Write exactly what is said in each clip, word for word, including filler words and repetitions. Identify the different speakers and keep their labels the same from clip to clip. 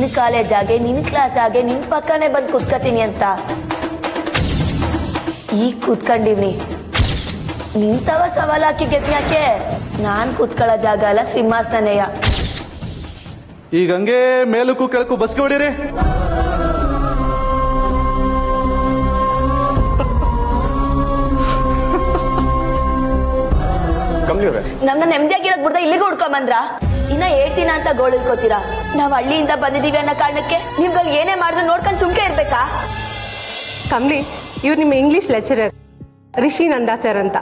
Speaker 1: College ಆಗಿ ನಿನ್ class ಆಗಿ ನಿನ್ ಪಕ್ಕನೆ ಬಂದು ಕೂತ್ಕತೀನಿ ಅಂತ ಈಗ ಕೂತ್ಕೊಂಡಿವ್ನಿ. ನಿಂತವ ಸವಾಲ್ ಹಾಕಿ ಗೆದ್ಮ್ಯಾಕೆ ನಾನ್ ಕೂತ್ಕೊಳ್ಳೋ ಜಾಗ ಅಲ್ಲ ಸಿಂಹಾಸನನೆಯ.
Speaker 2: ಈಗ ಹಂಗೆ ಮೇಲಕ್ಕೂ ಕೆಳಕ್ಕೂ ಬಸ್ಗೆ ಹೊಡೀರಿ.
Speaker 1: ನಮ್ನ ನೆಮ್ಮದಿಯಾಗಿರಕ್ ಬಿಡ್ದ ಇಲ್ಲಿಗೆ ಹುಡ್ಕೊಂಬಂದ್ರ? ಇನ್ನ ಹೇಳ್ತೀನ ಅಂತ ಗೋಳು ಇಳ್ಕೋತೀರಾ? ನಾವ್ ಹಳ್ಳಿಯಿಂದ ಬಂದಿದೀವಿ ಅನ್ನೋ ಕಾರಣಕ್ಕೆ ನಿಮ್ಗಳಿಗೆ ಏನೇ ಮಾಡಿದ್ರು ನೋಡ್ಕೊಂಡು ಸುಮ್ಕೆ ಇರ್ಬೇಕಾ?
Speaker 3: ಕಮ್ಲಿ, ಇವ್ರು ನಿಮ್ಮ English lecturer Rishi Nanda sir ಅಂತ.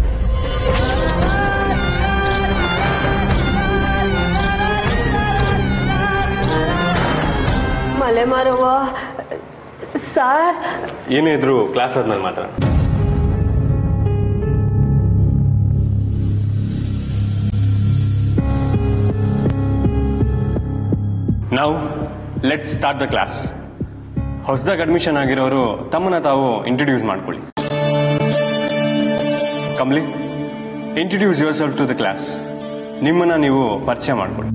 Speaker 3: ಮಲೆ ಮಾರವ್ವ ಸರ್.
Speaker 4: ಏನೇ ಇದ್ರು ಕ್ಲಾಸ್ ಆದ್ಮೇಲೆ ಮಾತ್ರ. Now, let's start the class. ಹೊಸದಾಗಿ ಅಡ್ಮಿಷನ್ ಆಗಿರೋರು ತಮ್ಮನ್ನ ತಾವು ಇಂಟ್ರೊಡ್ಯೂಸ್ ಮಾಡ್ಕೊಳ್ಳಿ. Kamli, introduce yourself to the class. ನಿಮ್ಮನ್ನ ನೀವು ಪರಿಚಯ ಮಾಡ್ಕೊಳ್ಳಿ.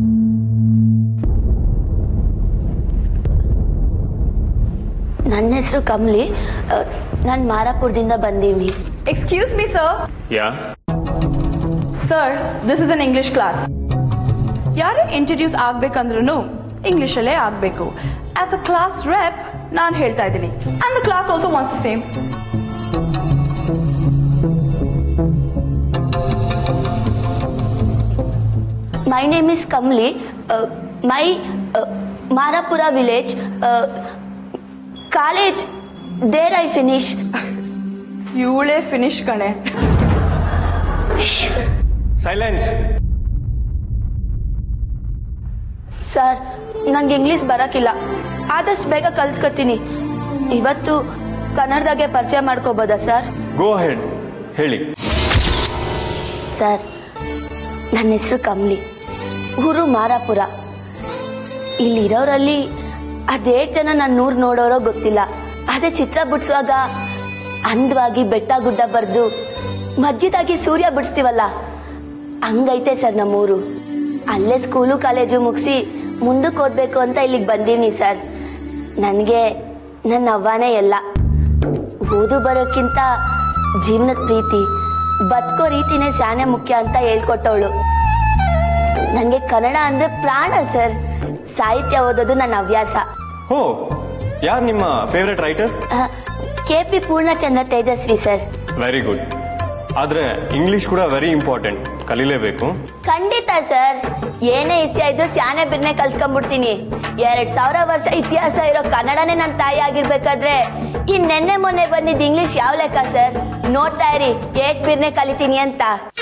Speaker 1: ನನ್ನ ಹೆಸರು ಕಮ್ಲಿ. ನಾನು ಮಾರಾಪುರದಿಂದ ಬಂದೀವಿ.
Speaker 5: Excuse me sir.
Speaker 4: Ya
Speaker 5: sir, this is an English class. ಯಾರೇ ಇಂಟ್ರೊಡ್ಯೂಸ್ ಆಗ್ಬೇಕಂದ್ರೂ ಇಂಗ್ಲಿಷಲ್ಲೇ ಆಗಬೇಕು. ಆಸ್ ಅ ಕ್ಲಾಸ್ ರೆಪ್ ನಾನು ಹೇಳ್ತಾ ಇದ್ದೀನಿ. And the class also wants the same.
Speaker 1: My name is Kamli. My Marapura village college there I finish.
Speaker 5: ಇವಳೇ finish ಕಣೆ.
Speaker 4: Silence.
Speaker 1: Sir, ನಂಗೆ ಇಂಗ್ಲಿಷ್ ಬರಕಿಲ್ಲ. ಆದಷ್ಟು ಬೇಗ ಕಲ್ತ್ಕೊತೀನಿ. ಇವತ್ತು ಕನ್ನಡದಾಗೆ ಪರಿಚಯ ಮಾಡ್ಕೋಬೋದಾ ಸರ್?
Speaker 4: ಗೋ ಅಹೆಡ್, ಹೇಳಿ.
Speaker 1: ಸರ್, ನನ್ನ ಹೆಸರು ಕಮ್ಲಿ. ಊರು ಮಾರಾಪುರ. ಇಲ್ಲಿರೋರಲ್ಲಿ ಅದೇಟ್ ಜನ ನಾನು ನೂರು ನೋಡೋರೋ ಗೊತ್ತಿಲ್ಲ. ಅದೇ ಚಿತ್ರ ಬಿಡಿಸುವಾಗ ಅಂದವಾಗಿ ಬೆಟ್ಟ ಗುಡ್ಡ ಬರೆದು ಮಧ್ಯದಾಗಿ ಸೂರ್ಯ ಬಿಡಿಸ್ತೀವಲ್ಲ, ಹಂಗೈತೆ ಸರ್ ನಮ್ಮೂರು. ಅಲ್ಲೇ ಸ್ಕೂಲು ಕಾಲೇಜು ಮುಗಿಸಿ ಮುಂದಕ್ಕೆ ಓದಬೇಕು ಅಂತ ಇಲ್ಲಿಗೆ ಬಂದೀನಿ ಸರ್. ನನಗೆ ನನ್ನ ಅವ್ವನೇ ಎಲ್ಲ. ಓದು ಬರೋಕ್ಕಿಂತ ಜೀವನದ ಪ್ರೀತಿ, ಬದುಕೋ ರೀತಿನೇ ಶಾನೆ ಮುಖ್ಯ ಅಂತ ಹೇಳ್ಕೊಟ್ಟವಳು. ನನಗೆ ಕನ್ನಡ ಅಂದ್ರೆ ಪ್ರಾಣ ಸರ್. ಸಾಹಿತ್ಯ ಓದೋದು ನನ್ನ ಹವ್ಯಾಸ.
Speaker 4: ಹೋ, ಯಾರು ನಿಮ್ಮ favourite writer?
Speaker 1: K P Poornachandra Tejaswi sir.
Speaker 4: Very good. ಆದ್ರೆ ಇಂಗ್ಲಿಷ್ ಕೂಡ ವೆರಿ ಇಂಪಾರ್ಟೆಂಟ್, ಕಲೀಲೇಬೇಕು.
Speaker 1: ಖಂಡಿತ ಸರ್. ಏನೇ ವಿಷಯ ಇದ್ರು ಸ್ಯಾನೆ ಬಿರ್ನೆ ಕಲ್ತ್ಕೊಂಡ್ಬಿಡ್ತೀನಿ. ಎರಡ್ ಸಾವಿರ ವರ್ಷ ಇತಿಹಾಸ ಇರೋ ಕನ್ನಡನೇ ನನ್ನ ತಾಯಿ ಆಗಿರ್ಬೇಕಾದ್ರೆ ಈ ನೆನ್ನೆ ಮೊನ್ನೆ ಬಂದಿದ್ದು ಇಂಗ್ಲಿಷ್ ಯಾವ ಲೆಕ್ಕ ಸರ್? ನೋಡ್ತಾ ಇರಿ ಏಟ್ ಬಿರ್ನೆ ಕಲಿತೀನಿ ಅಂತ.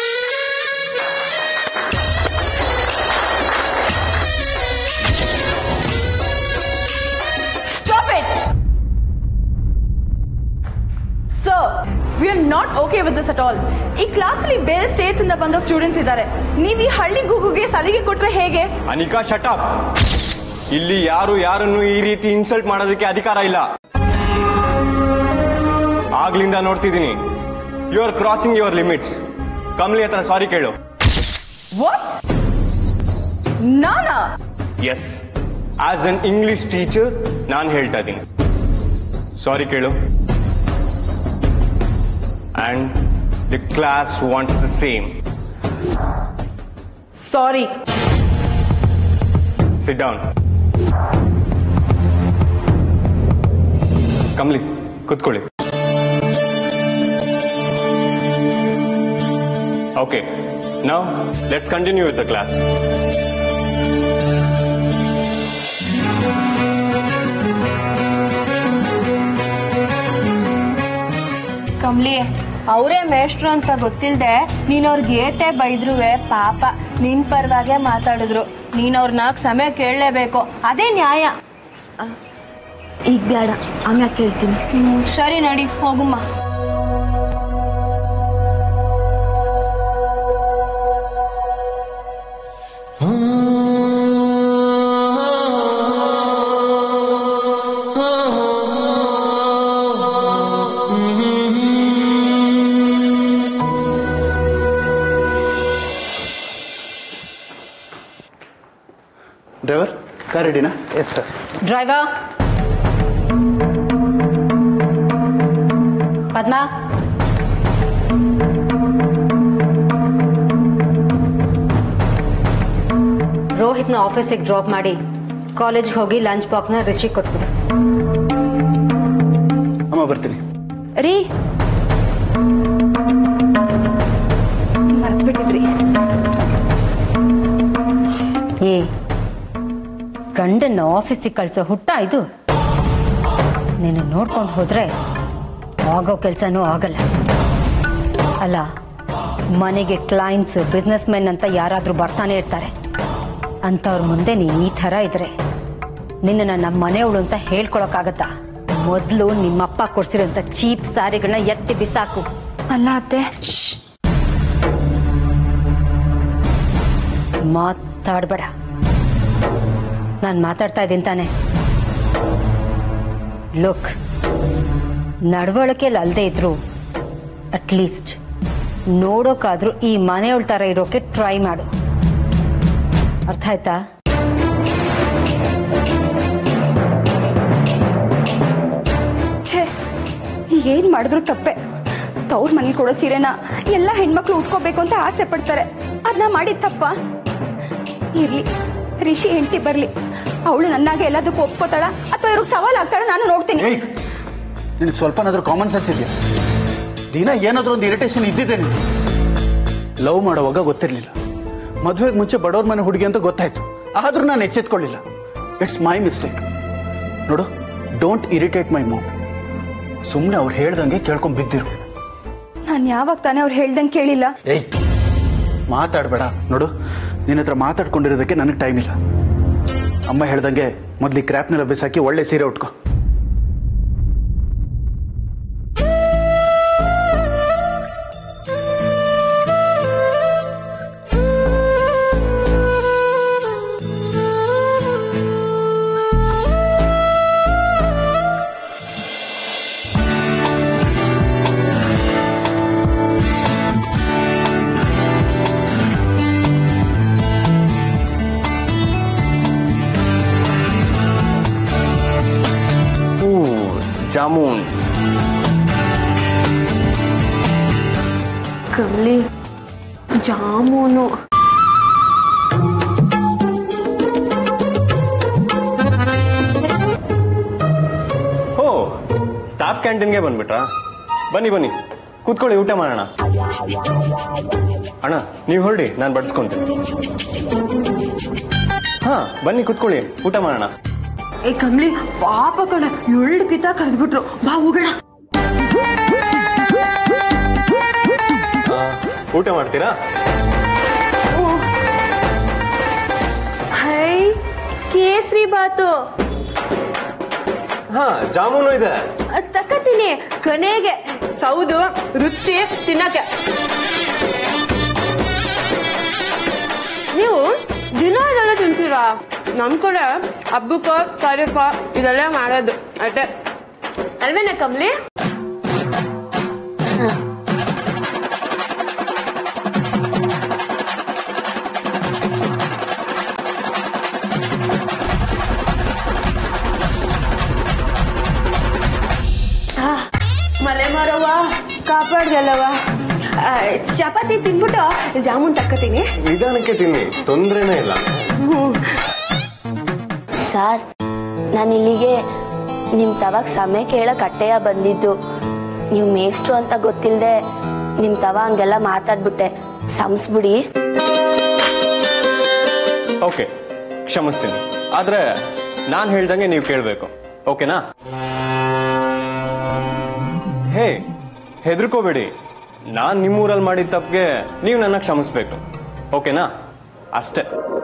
Speaker 5: Stop it! Sir, we are not okay with this at all. ಈ ಕ್ಲಾಸ್ ಅಲ್ಲಿ ಬೇರೆ ಸ್ಟೇಟ್ಸ್ ಇಂದ ಬಂದ ಸ್ಟೂಡೆಂಟ್ಸ್ ಇದ್ದಾರೆ. ನೀವು ಈ ಹಳ್ಳಿ ಗುಗುಗೆ ಸಲಿಗೆ ಕೊಟ್ರೆ ಹೇಗೆ?
Speaker 4: Anika, shut up. ಇಲ್ಲಿ ಯಾರು ಯಾರನ್ನು ಈ ರೀತಿ ಇನ್ಸಲ್ಟ್ ಮಾಡೋದಕ್ಕೆ ಅಧಿಕಾರ ಇಲ್ಲ. ಆಗ್ಲಿಂದ ನೋಡ್ತಿದ್ದೀನಿ, you are crossing your limits. Kamli ಹತ್ರ ಸಾರಿ ಕೇಳು.
Speaker 5: ವಾಟ್? ನಾನಾ?
Speaker 4: Yes, as an English teacher ನಾನು ಹೇಳ್ತಾ ಇದ್ದೀನಿ. ಸಾರಿ ಕೇಳು. And the class wants the same.
Speaker 5: Sorry.
Speaker 4: Sit down. Kamli, ಕೂತ್ಕೊಳ್ಳಿ. Okay, now let's continue with the class.
Speaker 6: Kamali, ಅವರೇ ಮೇಷ್ಟ್ರು ಅಂತ ಗೊತ್ತಿಲ್ಲದೆ ನೀನ್ ಅವ್ರಿಗೆ ಏಟೇ ಬೈದ್ರುವೆ ಪಾಪ ನಿನ್ ಪರವಾಗೆ ಮಾತಾಡಿದ್ರು. ನೀನ್ ಅವ್ರನ್ನ ಕ್ಷಮೆ ಕೇಳಲೇಬೇಕು, ಅದೇ ನ್ಯಾಯ.
Speaker 1: ಈಗ ಬೇಡ, ಆಮ್ಯಾಗ ಕೇಳ್ತೀನಿ.
Speaker 6: ಹ್ಮ್, ಸರಿ ನಡಿ ಹೋಗುಮ್ಮ.
Speaker 2: ಡ್ರೈವರ್, ಕಾರ್ ರೆಡಿನಾ?
Speaker 7: Yes sir.
Speaker 8: ಡ್ರೈವರ್ ಪದ್ಮಾ, ರೋಹಿತ್ನ ಆಫೀಸಿಗೆ ಡ್ರಾಪ್ ಮಾಡಿ ಕಾಲೇಜ್ಗೆ ಹೋಗಿ ಲಂಚ್ ಬಾಕ್ಸ್ನ ರಿಷಿಗೆ ಕೊಟ್ಬಿಡು.
Speaker 2: ಅಮ್ಮ ಬರ್ತೀನಿ.
Speaker 5: ರೀ ಮರ್ತು ಬಿಟ್ಟಿದ್ರಿ.
Speaker 8: ಏ ಗಂಡನ್ನ ಆಫೀಸಿಗೆ ಕಳ್ಸೋ ಹುಟ್ಟ ಇದು. ನೀನು ನೋಡ್ಕೊಂಡು ಹೋದ್ರೆ ಆಗೋ ಕೆಲಸನೂ ಆಗಲ್ಲ. ಅಲ್ಲ, ಮನೆಗೆ ಕ್ಲೈಂಟ್ಸ್, ಬಿಸ್ನೆಸ್ ಮೆನ್ ಅಂತ ಯಾರಾದ್ರೂ ಬರ್ತಾನೆ ಇರ್ತಾರೆ. ಅಂತವ್ರ ಮುಂದೆ ನೀನು ಈ ಥರ ಇದ್ರೆ ನಿನ್ನ ನಮ್ಮ ಮನೆಯವಳು ಅಂತ ಹೇಳ್ಕೊಳಕ್ಕಾಗತ್ತಾ? ಮೊದಲು ನಿಮ್ಮಪ್ಪ ಕೊಡ್ಸಿರೋಂಥ ಚೀಪ್ ಸ್ಯಾರಿಗಳನ್ನ ಎತ್ತಿ ಬಿಸಾಕು.
Speaker 5: ಅಲ್ಲ ಅತ್ತೆ,
Speaker 8: ಮಾತಾಡ್ಬೇಡ. ನಾನು ಮಾತಾಡ್ತಾ ಇದ್ದೀನಿ ತಾನೆ. ಲುಕ್, ನಡವಳಿಕೆಯಲ್ಲಿ ಅಲ್ಲದೆ ಇದ್ರು ಅಟ್ಲೀಸ್ಟ್ ನೋಡೋಕಾದ್ರೂ ಈ ಮನೆಯವಳ ಥರ ಇರೋಕೆ ಟ್ರೈ ಮಾಡು. ಅರ್ಥ ಆಯ್ತಾ?
Speaker 5: ಛೇ, ಏನ್ ಮಾಡಿದ್ರು ತಪ್ಪೆ. ತವ್ರ ಮನೇಲಿ ಕೊಡೋ ಸೀರೆನ ಎಲ್ಲ ಹೆಣ್ಮಕ್ಳು ಉಟ್ಕೋಬೇಕು ಅಂತ ಆಸೆ ಪಡ್ತಾರೆ. ಅದನ್ನ ಮಾಡಿದ ತಪ್ಪ? ಇರ್ಲಿ, ರಿಷಿ ಹೆಂಡತಿ ಬರ್ಲಿ, ಅವಳು ನನ್ನಾಗೆ ಎಲ್ಲದಕ್ಕೂ ಒಪ್ಕೋತಾಳ ಅಥವಾ ಇವ್ರಿಗೆ ಸವಾಲ್ ಆಗ್ತಾಳ, ನಾನು ನೋಡ್ತೀನಿ.
Speaker 2: ನಿನಗೆ ಸ್ವಲ್ಪನಾದ್ರೂ ಕಾಮನ್ ಸೆನ್ಸ್ ಇದೆಯಾ? ದಿನ ಏನಾದ್ರೂ ಒಂದು ಇರಿಟೇಷನ್ ಇದ್ದಿದೆ ನಿನಗೆ. ಲವ್ ಮಾಡುವಾಗ ಗೊತ್ತಿರಲಿಲ್ಲ, ಮದುವೆಗೆ ಮುಂಚೆ ಬಡವ್ರ ಮನೆ ಹುಡುಗಿ ಅಂತ ಗೊತ್ತಾಯ್ತು, ಆದ್ರೂ ನಾನು ಎಚ್ಚೆತ್ಕೊಳ್ಳಿಲ್ಲ. It's my mistake. ನೋಡು, ಡೋಂಟ್ ಇರಿಟೇಟ್ ಮೈ ಮೂಡ್. ಸುಮ್ಮನೆ ಅವ್ರು ಹೇಳ್ದಂಗೆ ಕೇಳ್ಕೊಂಡ್ ಬಿದ್ದಿರು.
Speaker 5: ನಾನು ಯಾವಾಗ ತಾನೇ ಅವ್ರು ಹೇಳ್ದಂಗೆ ಕೇಳಿಲ್ಲ.
Speaker 2: ಏಯ್, ಮಾತಾಡ್ಬೇಡ. ನೋಡು, ನಿನ್ನ ಹತ್ರ ಮಾತಾಡ್ಕೊಂಡಿರೋದಕ್ಕೆ ನನಗೆ ಟೈಮ್ ಇಲ್ಲ. ಅಮ್ಮ ಹೇಳ್ದಂಗೆ ಮೊದ್ಲು ಕ್ರ್ಯಾಪ್ನೆಲ್ಲ ಬಿಸಾಕಿ ಒಳ್ಳೆ ಸೀರೆ ಉಟ್ಕೋ.
Speaker 4: ಜಾಮೂನ್.
Speaker 3: ಕಮಲಿ, ಜಾಮೂನು.
Speaker 4: ಓ, ಸ್ಟಾಫ್ ಕ್ಯಾಂಟೀನ್ಗೆ ಬಂದ್ಬಿಟ್ರಾ? ಬನ್ನಿ ಬನ್ನಿ, ಕೂತ್ಕೊಳ್ಳಿ, ಊಟ ಮಾಡೋಣ. ಅಣ್ಣ ನೀವು ಹೊರಡಿ, ನಾನು ಬಡಿಸ್ಕೊಂತೀನಿ. ಹಾ ಬನ್ನಿ ಕೂತ್ಕೊಳ್ಳಿ, ಊಟ ಮಾಡೋಣ.
Speaker 3: ಏ ಕಮಲಿ, ಪಾಪ ಕಣ, ಎಳ್ಳು ಕಿತ್ತ ಕರೆದ್ಬಿಟ್ರು. ಬಾ ಹೋಗೋಣ.
Speaker 4: ಊಟ ಮಾಡ್ತೀರಾ?
Speaker 3: ಹೈ, ಕೇಸರಿ ಬಾತು.
Speaker 4: ಹಾ, ಜಾಮೂನು ಇದೆ.
Speaker 3: ತಕ್ಕತೀನಿ ಕೊನೆಗೆ. ಸೌದು ರುಚಿ ತಿನ್ನಕ್ಕೆ. ನೀವು ದಿನ ಇದೆಲ್ಲ ತಿಂತೀರಾ? ನಮ್ ಕಡೆ ಹಬ್ಬಕ್ಕ ಕಾರ್ಯಕ್ಕ ಇದೆಲ್ಲ ಮಾಡೋದು ಅಷ್ಟೇ ಅಲ್ವೇನ ಕಮಲಿ? ಮಲೆ ಮಾರವ್ವ, ಕಾಪಾಡ್ದಲ್ಲವ. ಚಪಾತಿ ತಿನ್ಬಿಟ್ಟು ಜಾಮೂನ್ ತಕ್ಕತೀನಿ.
Speaker 4: ನಿಧಾನಕ್ಕೆ ತಿನ್ನಿ, ತೊಂದ್ರೆನೇ ಇಲ್ಲ.
Speaker 1: ಸರ್, ನಾನು ಇಲ್ಲಿಗೆ ನಿಮ್ ತವಾಗ ಸಮಯ ಕೇಳಕ್ ಅಟ್ಟೆಯ ಬಂದಿದ್ದು. ನೀವು ಮೇಷ್ಟ್ರು ಅಂತ ಗೊತ್ತಿಲ್ಲದೆ ನಿಮ್ ತವ ಹಂಗೆಲ್ಲ ಮಾತಾಡ್ಬಿಟ್ಟೆ, ಸಂಸ್ಬಿಡಿ.
Speaker 4: ಓಕೆ, ಕ್ಷಮಿಸ್ತೀನಿ. ಆದ್ರೆ ನಾನ್ ಹೇಳ್ದಂಗೆ ನೀವು ಕೇಳ್ಬೇಕು, ಓಕೆನಾ? ಹೇ, ಹೆದರ್ಕೋಬೇಡಿ. ನಾನ್ ನಿಮ್ಮೂರಲ್ಲಿ ಮಾಡಿದ ತಪ್ಪಿಗೆ ನೀವು ನನ್ನ ಕ್ಷಮಿಸ್ಬೇಕು, ಓಕೆನಾ? ಅಷ್ಟೇ.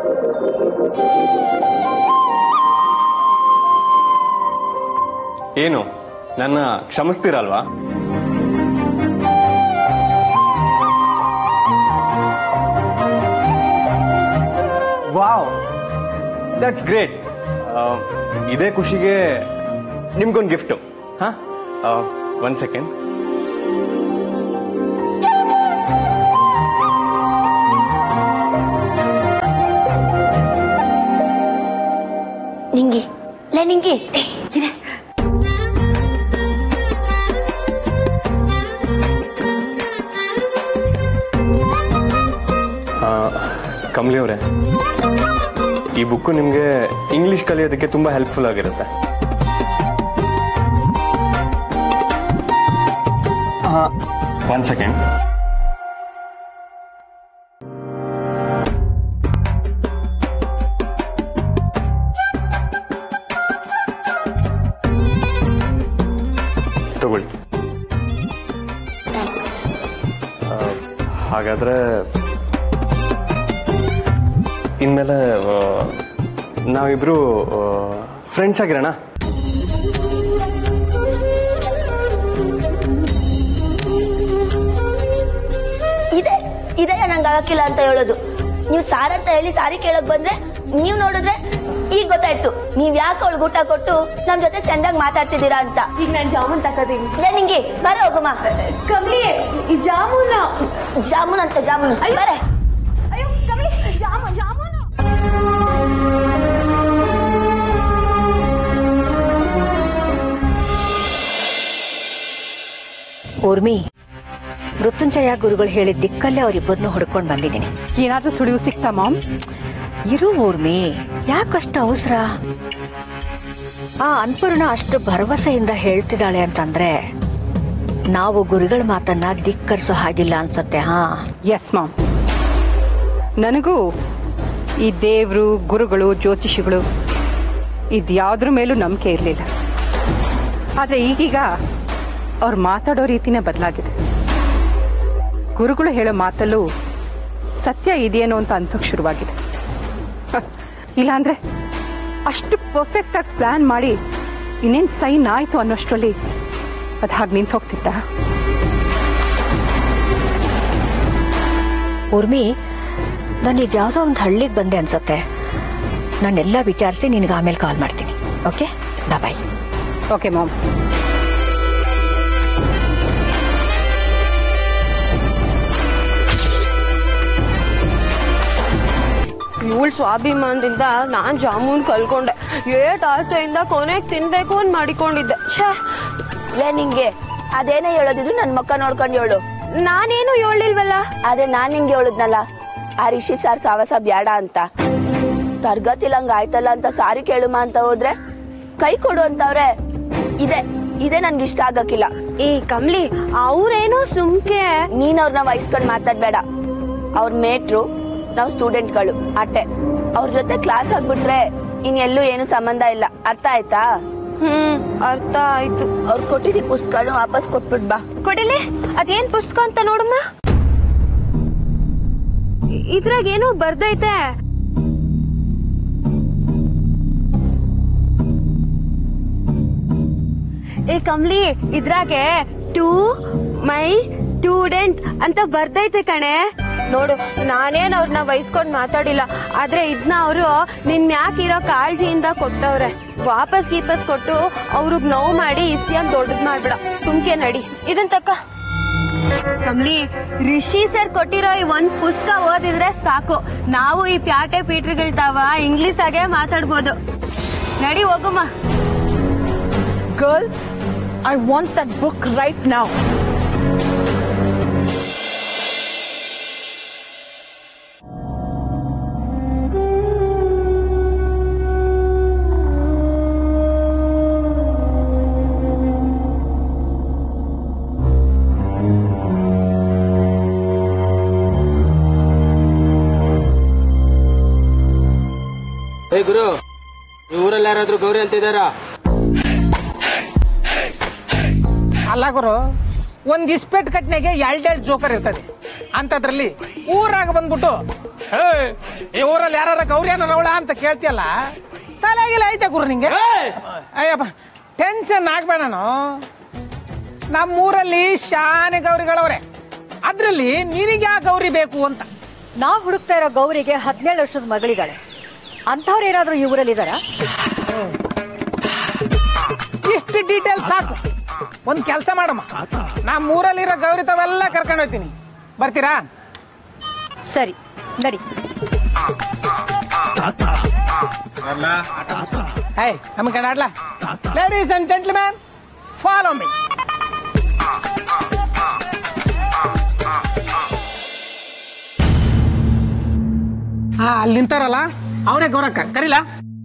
Speaker 4: ಏನು, ನನ್ನ ಕ್ಷಮಿಸ್ತೀರಲ್ವಾ? Wow, that's great. ಇದೇ ಖುಷಿಗೆ ನಿಮ್ಗೊಂದು ಗಿಫ್ಟು. ಹಾ, ಒನ್ ಸೆಕೆಂಡ್.
Speaker 1: ನಿಂಗಿ
Speaker 4: ಕಮಲಿ ಅವರೇ, ಈ ಬುಕ್ಕು ನಿಮಗೆ ಇಂಗ್ಲಿಷ್ ಕಲಿಯೋದಕ್ಕೆ ತುಂಬ ಹೆಲ್ಪ್ಫುಲ್ ಆಗಿರುತ್ತೆ. One second. ತಗೊಳ್ಳಿ. ಹಾಗಾದ್ರೆ ಇನ್ಮೇಲೆ ನಾವಿಬ್ರು ಫ್ರೆಂಡ್ಸ್ ಆಗಿರೋಣ.
Speaker 1: ಇದೆ ಇದೇ ನಂಗೆ ಆಗಕ್ಕಿಲ್ಲ ಅಂತ ಹೇಳೋದು. ನೀವು ಸಾರ್ ಅಂತ ಹೇಳಿ ಸಾರಿ ಕೇಳಕ್ ಬಂದ್ರೆ ನೀವ್ ನೋಡಿದ್ರೆ ಈಗ ಗೊತ್ತಾಯ್ತು ನೀವ್ ಯಾಕೆ ಅವಳು ಊಟ ಕೊಟ್ಟು ನಮ್ ಜೊತೆ ಚಂದಾಗಿ ಮಾತಾಡ್ತಿದ್ದೀರಾ ಅಂತ.
Speaker 3: ಈಗ ನಾನು ಜಾಮೂನ್ ತಗೋತೀನಿ.
Speaker 1: ನಿಂಗೆ ಬರ ಹೋಗಮ್ಮ.
Speaker 3: ಕಮಲಿ ಈ ಜಾಮೂನ್
Speaker 1: ಜಾಮೂನ್ ಅಂತ ಜಾಮೂನ್ ಬರೇ.
Speaker 3: ಅಯ್ಯೋ ಕಮಲಿ ಜಾಮೂನ್ ಜಾಮೂನು.
Speaker 7: ಊರ್ಮಿ, ಮೃತ್ಯುಂಜಯ ಗುರುಗಳು ಹೇಳಿದ ದಿಕ್ಕಲ್ಲೇ ಅವರಿಬ್ಬರನ್ನು ಹುಡ್ಕೊಂಡು ಬಂದಿದ್ದೀನಿ.
Speaker 5: ಏನಾದ್ರೂ ಸುಳಿವು ಸಿಕ್ತಾ ಮಾಮ್?
Speaker 7: ಇರು ಊರ್ಮಿ, ಯಾಕಷ್ಟು ಅವಸರ? ಆ ಅನ್ಪೂರ್ಣ ಅಷ್ಟು ಭರವಸೆಯಿಂದ ಹೇಳ್ತಿದ್ದಾಳೆ ಅಂತಂದ್ರೆ ನಾವು ಗುರುಗಳ ಮಾತನ್ನ ಧಿಕ್ಕರಿಸೋ ಹಾಗಿಲ್ಲ ಅನ್ಸತ್ತೆ. ಹಾ
Speaker 5: ಎಸ್ ಮಾಮ್, ನನಗೂ ಈ ದೇವ್ರು ಗುರುಗಳು ಜ್ಯೋತಿಷಿಗಳು ಇದ್ಯಾವ್ದ್ರ ಮೇಲೂ ನಂಬಿಕೆ ಇರಲಿಲ್ಲ. ಆದ್ರೆ ಈಗೀಗ ಅವ್ರು ಮಾತಾಡೋ ರೀತಿನೇ ಬದಲಾಗಿದೆ. ಗುರುಗಳು ಹೇಳೋ ಮಾತಲ್ಲೂ ಸತ್ಯ ಇದೆಯೇನೋ ಅಂತ ಅನ್ಸೋಕ್ ಶುರುವಾಗಿದೆ. ಇಲ್ಲಾಂದ್ರೆ ಅಷ್ಟು ಪರ್ಫೆಕ್ಟ್ ಆಗಿ ಪ್ಲಾನ್ ಮಾಡಿ ಇನ್ನೇನು ಸೈನ್ ಆಯ್ತು ಅನ್ನೋಷ್ಟರಲ್ಲಿ ಅದು ಹಾಗೆ ನಿಂತು ಹೋಗ್ತಿದ್ದ.
Speaker 7: ಊರ್ಮಿ, ನಾನೀಗ ಯಾವುದೋ ಒಂದು ಹಳ್ಳಿಗೆ ಬಂದೆ ಅನ್ಸತ್ತೆ. ನಾನೆಲ್ಲ ವಿಚಾರಿಸಿ ನಿನಗೆ ಆಮೇಲೆ ಕಾಲ್ ಮಾಡ್ತೀನಿ. Okay, bye.
Speaker 5: Okay mom.
Speaker 3: ಇವಳು ಸ್ವಾಭಿಮಾನದಿಂದ ನಾನ್ ಜಾಮೂನ್ ಕಲ್ಕೊಂಡೆ. ಏಟ್ ಆಸೆಯಿಂದ ಕೊನೆಗೆ ತಿನ್ಬೇಕು ಅಂತ ಮಾಡಿಕೊಂಡಿದ್ದೆ. ಛೇ,
Speaker 1: ಲೇ ನಿಂಗೆ ಅದೇನೇ ಹೇಳೋದಿದ್ರು ನನ್ ಮಕ್ಕ ನೋಡ್ಕೊಂಡು ಹೇಳು.
Speaker 3: ನಾನೇನು ಹೇಳಿಲ್ವಲ್ಲ.
Speaker 1: ಅದೇ ನಾನ್ ನಿಂಗೆ ಹೇಳಿದ್ನಲ್ಲ, ಆ ರಿಷಿ ಸಾರ್ ಸಾವಸ ಬ್ಯಾಡ ಅಂತ. ತರ್ಗತಿಲಂಗ ಆಯ್ತಲ್ಲ ಅಂತ ಸಾರಿ ಕೇಳುಮ ಅಂತ ಹೋದ್ರೆ ಕೈ ಕೊಡು ಅಂತವ್ರೆ. ಇದೆ ಇದೇ ನನ್ಗೆ ಇಷ್ಟ ಆಗಕ್ಕಿಲ್ಲ.
Speaker 3: ಏ ಕಮ್ಲಿ, ಅವ್ರೇನೋ ಸುಮ್ಕೆ.
Speaker 1: ನೀನ್ ಅವ್ರನ್ನ ವಹಿಸ್ಕೊಂಡ್ ಮಾತಾಡ್ಬೇಡ. ಅವ್ರ ಮೇಟ್ರು, ನಾವ್ ಸ್ಟೂಡೆಂಟ್ಗಳು ಅಟ್ಟೆ. ಅವ್ರ ಜೊತೆ ಕ್ಲಾಸ್ ಆಗ್ಬಿಟ್ರೆ ಇನ್ನೆಲ್ಲೂ ಏನು ಸಂಬಂಧ ಇಲ್ಲ. ಅರ್ಥ ಆಯ್ತಾ?
Speaker 3: ಹ್ಮ್, ಅರ್ಥ ಆಯ್ತು.
Speaker 1: ಅವ್ರು ಕೊಟ್ಟಿದ್ದ ಪುಸ್ತಕ ವಾಪಸ್ ಕೊಟ್ಬಿಟ್ ಬಾ.
Speaker 3: ಕೊಡಿಲಿ, ಅದೇನ್ ಪುಸ್ತಕ ಅಂತ ನೋಡಮ್ಮ. ಇದ್ರಾಗ ಏನೋ ಬರ್ದೈತೆ. ಏ ಕಮ್ಲಿ, ಇದ್ರಾಗೆ ಟು ಮೈ ಸ್ಟೂಡೆಂಟ್ ಅಂತ ಬರ್ದೈತೆ ಕಣೆ. ನೋಡು, ನಾನೇನ್ ಅವ್ರನ್ನ ವಹಿಸ್ಕೊಂಡ್ ಮಾತಾಡಿಲ್ಲ. ಆದ್ರೆ ಇದ್ನ ಅವರು ನಿನ್ ಮ್ಯಾಕಿರೋ ಕಾಳಜಿಯಿಂದ ಕೊಟ್ಟವ್ರೆ. ವಾಪಸ್ ಗೀಪಸ್ ಕೊಟ್ಟು ಅವ್ರಿಗೆ ನೋವು ಮಾಡಿ ಇಸ್ಯಾನ್ ದೊಡ್ಡದ್ ಮಾಡ್ಬಿಡ. ಸುಮ್ಕೆ ನಡಿ, ಇದನ್ ತಕ್ಕ. ಕಮ್ಲಿ, ರಿಷಿ ಸರ್ ಕೊಟ್ಟಿರೋ ಈ ಒಂದ್ ಪುಸ್ತಕ ಓದಿದ್ರೆ ಸಾಕು, ನಾವು ಈ ಪ್ಯಾಟೆ ಪೀಟ್ರಿಗಳ್ತಾವ ಇಂಗ್ಲಿಷ್ ಆಗೇ ಮಾತಾಡ್ಬೋದು. ನಡಿ ಹೋಗುಮ್ಮ.
Speaker 5: Girls, I want that book right now.
Speaker 9: ಏ ಗುರು, ಈ ಊರಲ್ಲಿ ಯಾರಾದ್ರೂ ಗೌರಿ ಅಂತ ಇದ್ದಾರಾ?
Speaker 10: ಅಲ್ಲ ಗುರು, ಒಂದ್ ಇಸ್ಪೇಟ್ ಕಟ್ನೆಗೆ ಎರಡೆರಡು ಜೋಕರ್ ಇರ್ತದೆ. ಅಂತದ್ರಲ್ಲಿ ಊರಾಗ ಬಂದ್ಬಿಟ್ಟು ಈ ಊರಲ್ಲಿ ಯಾರ ಗೌರಿ ಅನ್ನೋಳ ಅಂತ ಕೇಳ್ತಿಯಲ್ಲ, ತಲೆಗಿಲ್ಲ ಐತೆ ಗುರು ನಿಂಗೆ? ಅಯ್ಯಪ್ಪ, ಟೆನ್ಷನ್ ಆಗ್ಬೇಡನು. ನಮ್ಮೂರಲ್ಲಿ ಶಾನೆ ಗೌರಿಗಳವ್ರೆ, ಅದ್ರಲ್ಲಿ ನಿನಗೆ ಯಾ ಗೌರಿ ಬೇಕು ಅಂತ.
Speaker 7: ನಾ ಹುಡುಕ್ತಾ ಇರೋ ಗೌರಿಗೆ ಹದಿನೇಳು ವರ್ಷದ ಮಗಳಿದ್ದಾಳೆ. ಅಂಥವ್ರು ಏನಾದ್ರು ಈ ಊರಲ್ಲಿ ಇದಾರ?
Speaker 10: ಇಷ್ಟು ಡೀಟೇಲ್ಸ್ ಸಾಕು. ಒಂದ್ ಕೆಲಸ ಮಾಡಮ್ಮ, ನಮ್ಮ ಊರಲ್ಲಿರೋ ಗೌರಿ ತಾವೆಲ್ಲ ಕರ್ಕೊಂಡು ಹೋಗ್ತೀನಿ. ಬರ್ತೀರಾ?
Speaker 7: ಸರಿ, ನಡಿ.
Speaker 10: ಹೇ ನಮ್ಮ ಕಡೆ ಆಡ್ಲಾ ladies and gentleman follow me ಹಾ ಅಲ್ಲಿ ನಿಂತಾರಲ್ಲ ಅವರೇ ಗೌರಕ್ಕ ಕರೀಲಾ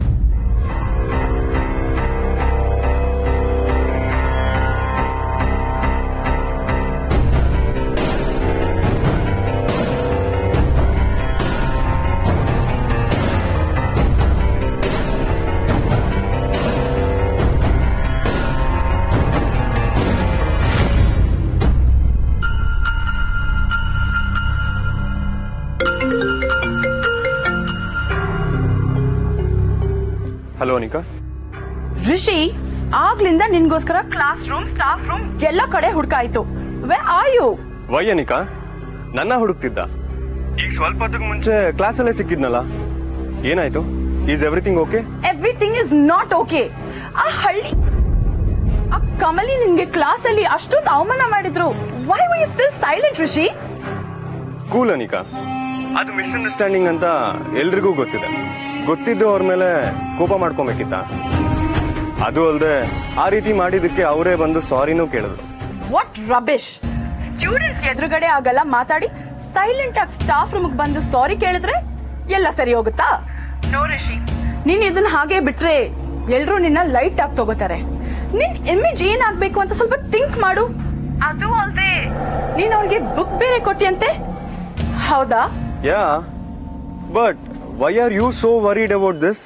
Speaker 4: ಹಲೋ ಅನಿಕಾ.
Speaker 5: ರಿಷಿ, ಆಗ್ಲಿಂದ ನಿನ್ಗೋಸ್ಕರ ಕ್ಲಾಸ್ ರೂಮ್, ಸ್ಟಾಫ್ ರೂಮ್ ಎಲ್ಲ ಕಡೆ ಹುಡ್ಕಾಯ್ತು. Where are you?
Speaker 4: Why Anika? ನನ್ನ ಹುಡುಕ್ತಿದ್ದ. ಈಗ ಸ್ವಲ್ಪ ಹೊತ್ತಿಗೆ ಮುಂಚೆ ಕ್ಲಾಸ್ ಅಲ್ಲೇ ಸಿಕ್ಕಿದ್ನಲ್ಲ, ಏನಾಯ್ತು? Is everything okay?
Speaker 5: Everything is not okay. ಆ ಹಳ್ಳಿ ಆ ಕಮಲಿ ನಿನ್ಗೆ ಕ್ಲಾಸ್ ಅಲ್ಲಿ ಅಷ್ಟೊಂದು ಅವಮಾನ ಮಾಡಿದ್ರು. Why why still silent Rishi?
Speaker 4: Cool Anika, ಅದು ಮಿಸ್ಅಂಡರ್ಸ್ಟ್ಯಾಂಡಿಂಗ್ ಅಂತ ಎಲ್ರಿಗೂ ಗೊತ್ತಿದೆ. ಗೊತ್ತಿದ್ದು ಅವ್ರ ಮೇಲೆ ಕೋಪ ಮಾಡ್ಕೊಬೇಕಿತ್ತ? ಅದು ಅಲ್ಲದೆ ಆ ರೀತಿ ಮಾಡಿದಕ್ಕೆ ಅವರೇ ಬಂದು ಸಾರಿನೂ ಕೇಳಿದ್ರು.
Speaker 5: What rubbish! ಸ್ಟೂಡೆಂಟ್ಸ್ ಎದುರುಗಡೆ ಆಗಲ್ಲ ಮಾತಾಡಿ ಸೈಲೆಂಟ್ ಆಗಿ ಸ್ಟಾಫ್ ರೂಮ್ ಬಂದು ಸಾರಿ ಕೇಳಿದ್ರೆ ಎಲ್ಲ ಸರಿ ಹೋಗುತ್ತಾ? ನೋ ರಿಷಿ, ನೀನ್ ಇದನ್ನ ಹಾಗೆ ಬಿಟ್ರೆ ಎಲ್ರೂ ನಿನ್ನ ಲೈಟ್ ಆಗಿ ತಗೋತಾರೆ. ನಿನ್ ಇಮೇಜ್ ಏನಾಗ್ಬೇಕು ಅಂತ ಸ್ವಲ್ಪ ಥಿಂಕ್ ಮಾಡು. ಅದು ಅಲ್ಲದೆ ನೀನ್ ಅವ್ರಿಗೆ ಬುಕ್ ಬೇರೆ ಕೊಟ್ಟಿಯಂತೆ, ಹೌದಾ?
Speaker 4: Yeah, but why are you so worried about this?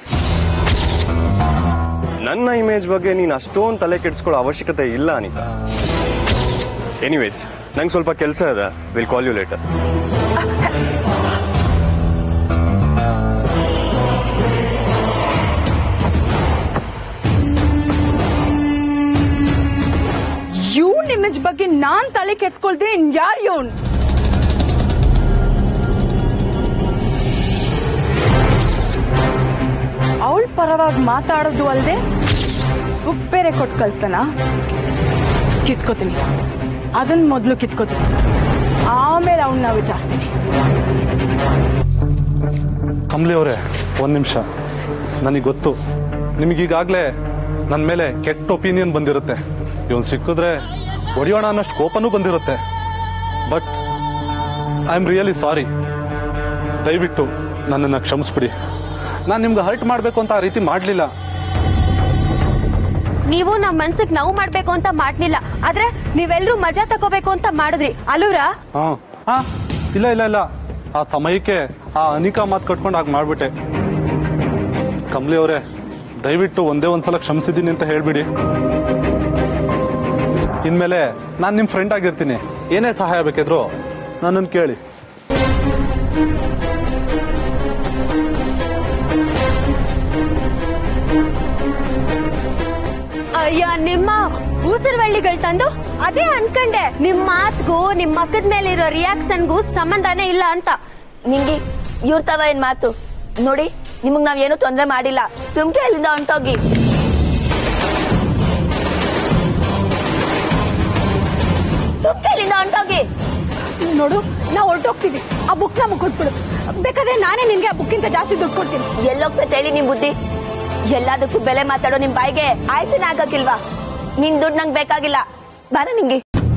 Speaker 4: ನನ್ನ ಇಮೇಜ್ ಬಗ್ಗೆ ನೀನು ಅಷ್ಟೊಂದು ತಲೆ ಕೆಡಿಸ್ಕೊಳ್ಳೋ ಅವಶ್ಯಕತೆ ಇಲ್ಲ ಅನಿತಾ. ಎನಿವೇಸ್, ನಂಗೆ ಸ್ವಲ್ಪ ಕೆಲಸ ಇದೆ. Will call you later.
Speaker 5: ಇವನ್ ಇಮೇಜ್ ಬಗ್ಗೆ ನಾನ್ ತಲೆ ಕೆಡ್ಸ್ಕೊಳ್ದೆ ಯಾರು ಇವನ್? ಅವಳ ಪರವಾಗಿ ಮಾತಾಡೋದು ಅಲ್ಲದೆ ಬುಕ್ ಬೇರೆ ಕೊಟ್ಟು ಕಳಿಸ್ತಾನ. ಕಿತ್ಕೋತೀನಿ, ಅದನ್ನ ಮೊದಲು ಕಿತ್ಕೋತೀನಿ, ಆಮೇಲೆ ಅವನ್ನ ವಿಚಾರಿಸ್ತೀನಿ.
Speaker 11: ಕಮಲಿ ಅವರೇ, ಒಂದ್ ನಿಮಿಷ. ನನಗೆ ಗೊತ್ತು ನಿಮಗೀಗಾಗಲೇ ನನ್ನ ಮೇಲೆ ಕೆಟ್ಟ ಒಪಿನಿಯನ್ ಬಂದಿರುತ್ತೆ. ಇವನ್ ಸಿಕ್ಕಿದ್ರೆ ಹೊಡೆಯೋಣ ಅನ್ನಷ್ಟು ಕೋಪನೂ ಬಂದಿರುತ್ತೆ. But I am really sorry. ದಯವಿಟ್ಟು ನನ್ನನ್ನು ಕ್ಷಮಿಸ್ಬಿಡಿ. ನಾನು ನಿಮ್ಗೆ ಹರ್ಟ್ ಮಾಡಬೇಕು ಅಂತ ಆ ರೀತಿ ಮಾಡಲಿಲ್ಲ.
Speaker 3: ನೀವು ನಮ್ಮ ಮನ್ಸಿಗೆ ನೋವು ಮಾಡ್ಬೇಕು ಅಂತ ಮಾಡ್ಲಿಲ್ಲ, ಆದ್ರೆ ನೀವೆಲ್ಲರೂ ಮಜಾ ತಗೋಬೇಕು ಅಂತ ಮಾಡಿದ್ರಿ ಅಲ್ಲೂರಾ?
Speaker 11: ಹಾ ಹಾ ಇಲ್ಲ ಇಲ್ಲ ಇಲ್ಲ ಆ ಸಮಯಕ್ಕೆ ಆ ಅನಿಕಾ ಮಾತು ಕಟ್ಕೊಂಡು ಹಾಗೆ ಮಾಡ್ಬಿಟ್ಟೆ. ಕಮಲಿ ಅವರೇ, ದಯವಿಟ್ಟು ಒಂದೇ ಒಂದ್ಸಲ ಕ್ಷಮಿಸಿದ್ದೀನಿ ಅಂತ ಹೇಳ್ಬಿಡಿ. ಇನ್ಮೇಲೆ ನಾನು ನಿಮ್ಮ ಫ್ರೆಂಡ್ ಆಗಿರ್ತೀನಿ. ಏನೇ ಸಹಾಯ ಬೇಕಿದ್ರು ನನ್ನನ್ನು ಕೇಳಿ.
Speaker 3: ಅಯ್ಯ, ನಿಮ್ಮ ಊಸರವಳ್ಳಿಗಳು ತಂದು ಅದೇ ಅನ್ಕಂಡೆ. ನಿಮ್ ಮಾತ್ಗೂ ನಿಮ್ ಮಕ್ಕದ ಮೇಲೆ ಇರೋ ರಿಯಾಕ್ಷನ್ಗೂ ಸಂಬಂಧನೇ ಇಲ್ಲ ಅಂತ.
Speaker 1: ನಿಂಗೆ ಇವ್ರ ತವ ಏನ್ ಮಾತು ನೋಡಿ. ನಿಮಗ್ ನಾವೇನು ತೊಂದ್ರೆ ಮಾಡಿಲ್ಲ. ಸುಮ್ಕೆ ಅಲ್ಲಿಂದ ಹೊಂಟೋಗಿ. ಸುಮ್ಕೆ ಅಲ್ಲಿಂದ ಹೊಂಟೋಗಿ.
Speaker 3: ನೋಡು, ನಾವು ಹೊರಟೋಗ್ತೀವಿ. ಆ ಬುಕ್ ನಮಗ್ ಕೊಟ್ಬಿಡು. ಬೇಕಾದ್ರೆ ನಾನೇ ನಿನ್ಗೆ ಆ ಬುಕ್ಕಿಂತ ಜಾಸ್ತಿ ದುಡ್ಡು ಕೊಡ್ತೀನಿ.
Speaker 1: ಎಲ್ಲೋಗ್ತೈತೆ ಹೇಳಿ ನಿಮ್ ಬುದ್ಧಿ? ಎಲ್ಲದಕ್ಕೂ ಬೆಲೆ ಮಾತಾಡೋ ನಿಮ್ ಬಾಯಿಗೆ ಆಯ್ಸಿನ ಆಗಕ್ಕಿಲ್ವಾ? ನಿನ್ ದುಡ್ಡು ನಂಗೆ ಬೇಕಾಗಿಲ್ಲ. ಬಾರ ನಿಂಗೆ.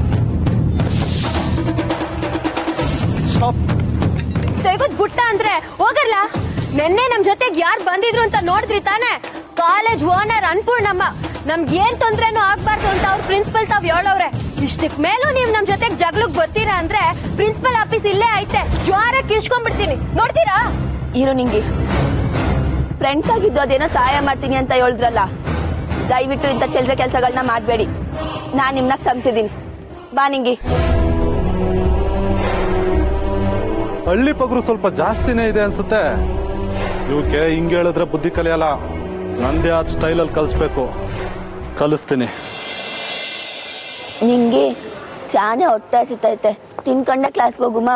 Speaker 3: ತೆಗೆದ್ ಬುಟ್ಟ ಅಂದ್ರೆ ಹೋಗಲ್ಲ. ನೆನ್ನೆ ನಮ್ ಜೊತೆಗೆ ಯಾರು ಬಂದಿದ್ರು ಅಂತ ನೋಡಿದ್ರಿ ತಾನೆ? College owner Annapurnamma. ನಮ್ಗೆ ಏನ್ ತೊಂದ್ರೆನೂ ಆಗ್ಬಾರ್ದು ಅಂತ ಅವ್ರ ಪ್ರಿನ್ಸಿಪಲ್ ತಾವ್ ಹೇಳವ್ರೆ. ಇಷ್ಟಕ್ ಮೇಲೂ ನೀವ್ ನಮ್ ಜೊತೆಗೆ ಜಗಳಕ್ ಬರ್ತೀರಾ ಅಂದ್ರೆ ಪ್ರಿನ್ಸಿಪಲ್ ಆಫೀಸ್ ಇಲ್ಲೇ ಐತೆ, ಜ್ವಾರ ಕಿರ್ಚ್ಕೊಂಡ್ಬಿಡ್ತೀನಿ. ನೋಡ್ತೀರಾ?
Speaker 1: ಇರು ನಿಂಗೆ. ಫ್ರೆಂಡ್ಸ್ ಆಗಿದ್ದು ಅದೇನೋ ಸಹಾಯ ಮಾಡ್ತೀನಿ ಅಂತ ಹೇಳಿದ್ರಲ್ಲ, ದಯವಿಟ್ಟು ಇಂಥ ಚಿಲ್ಲರೆ ಕೆಲಸಗಳನ್ನ ಮಾಡಬೇಡಿ. ನಾನ್ ನಿಮ್ನ ಕ್ಷಮಿಸಿದ್ದೀನಿ. ಬಾ ನಿಂಗೆ.
Speaker 11: ಹಳ್ಳಿ ಪಗರು ಸ್ವಲ್ಪ ಜಾಸ್ತಿನೇ ಇದೆ ಅನ್ಸುತ್ತೆ. ಇವಕ್ಕೆ ಹಿಂಗೆ ಹೇಳಿದ್ರೆ ಬುದ್ಧಿ ಕಲಿಯಲ್ಲ. ನಂದೇ ಆದ ಸ್ಟೈಲಲ್ಲಿ ಕಲಿಸ್ಬೇಕು. ಕಲಿಸ್ತೀನಿ.
Speaker 1: ನಿಂಗೆ ಶಾನೆ ಹೊಟ್ಟೆ ಹಸಿತೈತೆ. ತಿನ್ಕೊಂಡೆ ಕ್ಲಾಸ್ಗೆ ಹೋಗುಮ.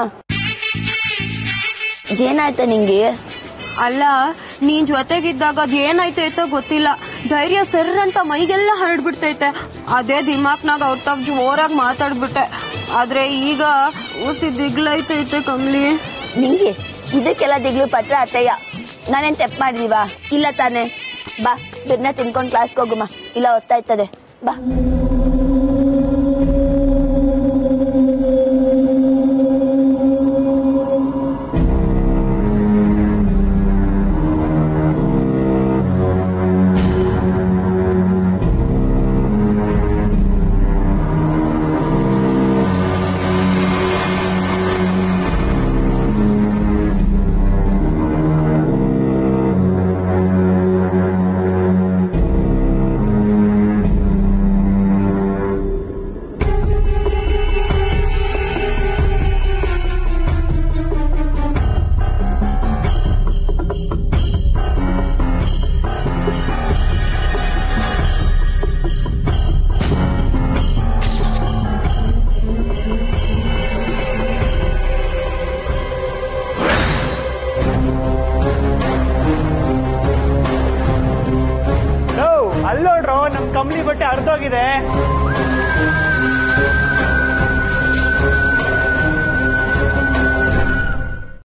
Speaker 1: ಏನಾಯ್ತ ನಿಂಗೆ?
Speaker 3: ಅಲ್ಲ, ನೀನ್ ಜೊತೆಗಿದ್ದಾಗ ಅದ್ ಏನಾಯ್ತೈತೋ ಗೊತ್ತಿಲ್ಲ, ಧೈರ್ಯ ಸರ್ ಅಂತ ಮೈಗೆಲ್ಲ ಹರಡ್ಬಿಡ್ತೈತೆ. ಅದೇ ದಿಮಾಕ್ನಾಗ ಅವ್ರ ತಾವ್ ಜೋರಾಗಿ ಮಾತಾಡ್ಬಿಟ್ಟೆ. ಆದ್ರೆ ಈಗ ಊಸಿ ದಿಗ್ಲೈತೈತೆ ಕಮ್ಲಿ.
Speaker 1: ನಿಂಗೆ ಇದಕ್ಕೆಲ್ಲ ದಿಗ್ಲು ಪಟ್ರ ಅತ್ತಯ್ಯ. ನಾವೇನ್ ತೆಪ್ ಮಾಡಿದೀವಾ? ಇಲ್ಲ ತಾನೆ. ಬಾ ಬಿರ್ನ ತಿನ್ಕೊಂಡ್ ಕ್ಲಾಸ್ಗೆ ಹೋಗುಮ್ಮ, ಇಲ್ಲ ಓದ್ತಾ ಇರ್ತದೆ. ಬಾ.
Speaker 12: ಅಲ್ಲೋಡ್ರೋ ನಮ್ ಕಂಪ್ನಿ ಬಟ್ಟೆ ಅರ್ಧೋಗಿದೆ.